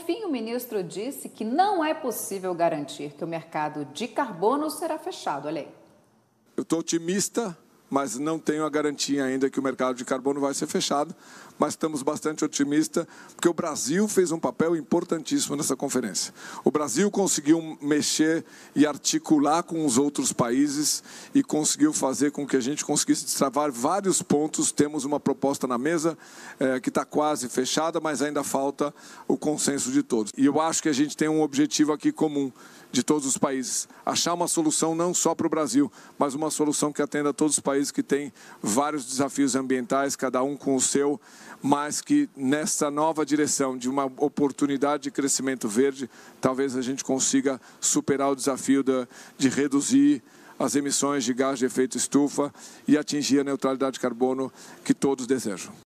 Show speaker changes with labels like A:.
A: fim, o ministro disse que não é possível garantir que o mercado de carbono será fechado. Olha aí.
B: Eu estou otimista, mas não tenho a garantia ainda que o mercado de carbono vai ser fechado, mas estamos bastante otimistas, porque o Brasil fez um papel importantíssimo nessa conferência. O Brasil conseguiu mexer e articular com os outros países e conseguiu fazer com que a gente conseguisse destravar vários pontos. Temos uma proposta na mesa que está quase fechada, mas ainda falta o consenso de todos. E eu acho que a gente tem um objetivo aqui comum, de todos os países, achar uma solução não só para o Brasil, mas uma solução que atenda a todos os países que têm vários desafios ambientais, cada um com o seu, mas que nessa nova direção de uma oportunidade de crescimento verde, talvez a gente consiga superar o desafio de reduzir as emissões de gás de efeito estufa e atingir a neutralidade de carbono que todos desejam.